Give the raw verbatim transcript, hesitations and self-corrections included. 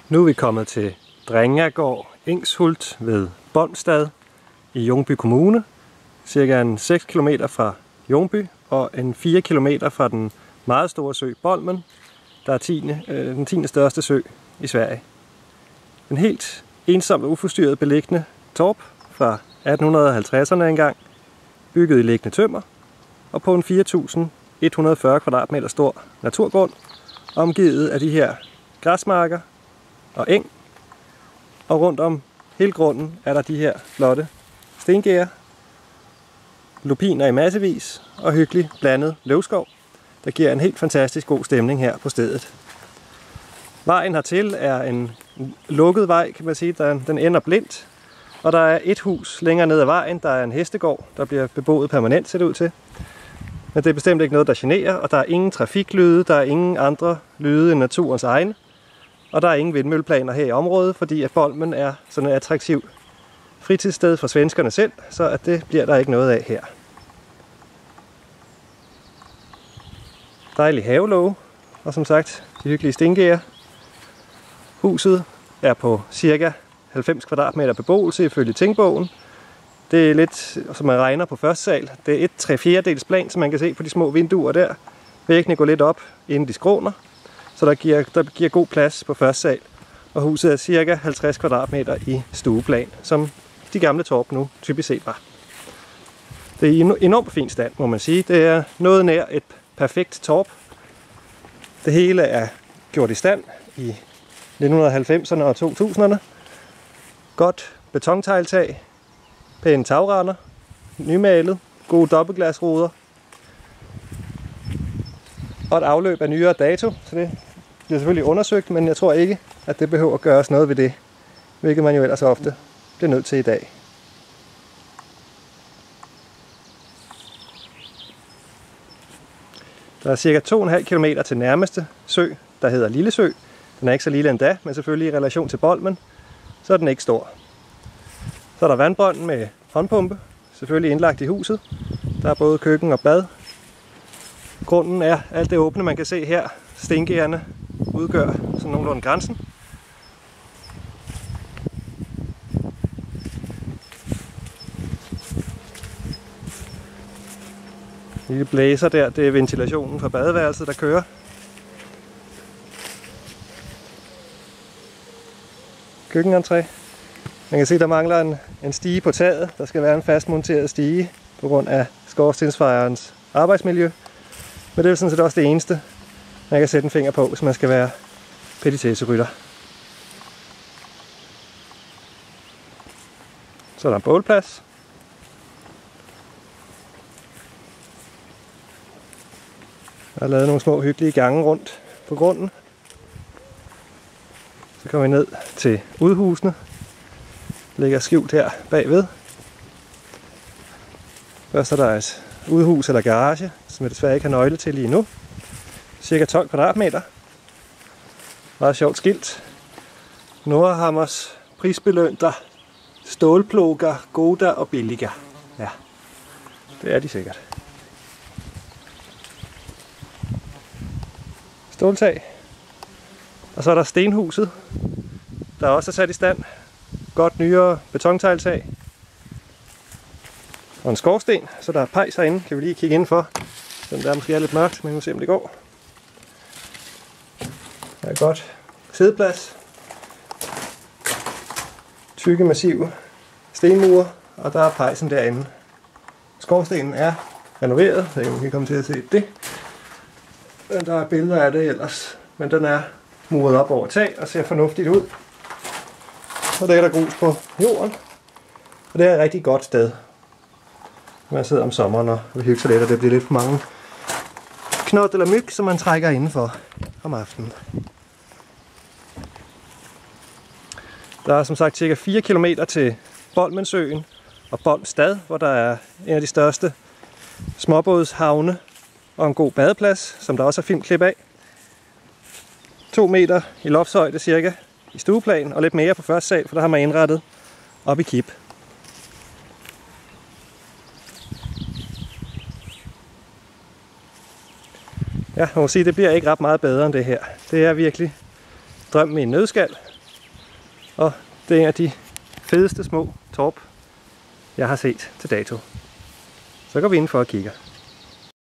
Nu er vi kommet til Drengergård Engshult ved Bolmstad i Ljungby Kommune. Cirka en seks kilometer fra Ljungby og en fire kilometer fra den meget store sø Bolmen, der er tiende, øh, den tiende største sø i Sverige. En helt ensom og uforstyrret beliggende torp fra atten halvtredserne engang, bygget i liggende tømmer og på en fire tusind et hundrede og fyrre kvadratmeter stor naturgrund, omgivet af de her græsmarker og eng, og rundt om hele grunden er der de her flotte stengærder, lupiner i massevis og hyggelig blandet løvskov, der giver en helt fantastisk god stemning her på stedet. Vejen hertil er en lukket vej, kan man sige. Den ender blindt, og der er et hus længere ned ad vejen, der er en hestegård, der bliver beboet permanent, ser det ud til. Men det er bestemt ikke noget, der generer, og der er ingen trafiklyde, der er ingen andre lyde end naturens egne. Og der er ingen vindmølleplaner her i området, fordi at Bolmen er sådan et attraktivt fritidssted for svenskerne selv, så at det bliver der ikke noget af her. Dejlig havelåge, og som sagt, de hyggelige stengærder. Huset er på cirka halvfems kvadratmeter beboelse ifølge tingbogen. Det er lidt, som man regner på første sal. Det er et tre fjerdedels plan, som man kan se på de små vinduer der. Væggene går lidt op, inden de skråner, så der giver, der giver god plads på første sal. Og huset er cirka halvtreds kvadratmeter i stueplan, som de gamle torp nu typisk set var. Det er i enormt fin stand, må man sige. Det er noget nær et perfekt torp. Det hele er gjort i stand i nitten halvfemserne og to tusinderne. Godt betontegltag, pæne tagrender, nymalet, gode dobbeltglasruder og et afløb af nyere dato, så det bliver selvfølgelig undersøgt, men jeg tror ikke, at det behøver at gøres noget ved det, hvilket man jo ellers ofte bliver nødt til i dag. Der er cirka to komma fem kilometer til nærmeste sø, der hedder Lillesø. Den er ikke så lille endda, men selvfølgelig i relation til Bolmen, så er den ikke stor. Så er der vandbrønd med håndpumpe, selvfølgelig indlagt i huset. Der er både køkken og bad. Grunden er alt det åbne, man kan se her. Stengærderne udgør sådan nogenlunde grænsen. Lille blæser der, det er ventilationen fra badeværelset, der kører. Køkkenentré. Man kan se, der mangler en, en stige på taget. Der skal være en fastmonteret stige på grund af skorstensfejerens arbejdsmiljø. Men det er sådan set også det eneste, man kan sætte en finger på, hvis man skal være petitesserytter. Så er der en bålplads. Der er lavet nogle små hyggelige gange rundt på grunden. Så kommer vi ned til udhusene. Ligger skjult her bagved. Først er der et udhus eller garage, som jeg desværre ikke har nøgle til lige nu. Cirka tolv kvadratmeter. Meget sjovt skilt. Nordhammers prisbelønter, stålploger, goda og billiger. Ja, det er de sikkert. Ståltag. Og så er der stenhuset, der også er sat i stand. Godt nyere betontegltag. Og en skorsten, så der er pejs herinde. Kan vi lige kigge indenfor. Den der måske er lidt mørkt, men vi må se om det går. Der er godt sædeplads. Tykke, massive stenmure, og der er pejsen derinde. Skorstenen er renoveret, så I kan komme til at se det. Der er billeder af det ellers, men den er muret op over tag og ser fornuftigt ud. Og der er der grus på jorden, og det er et rigtig godt sted. Man sidder om sommeren og vil hygge sig lidt, og det bliver lidt for mange knot eller myg, som man trækker indenfor om aftenen. Der er som sagt cirka fire kilometer til Bolmensøen og Bolmstad, hvor der er en af de største småbådshavne og en god badeplads, som der også er filmklip af. To meter i loftshøjde cirka i stueplan, og lidt mere på første sal, for der har man indrettet op i kip. Ja, man må sige, det bliver ikke ret meget bedre end det her. Det er virkelig drømmen i en nøddeskal. Og det er en af de fedeste små torp, jeg har set til dato. Så går vi indenfor og kigger.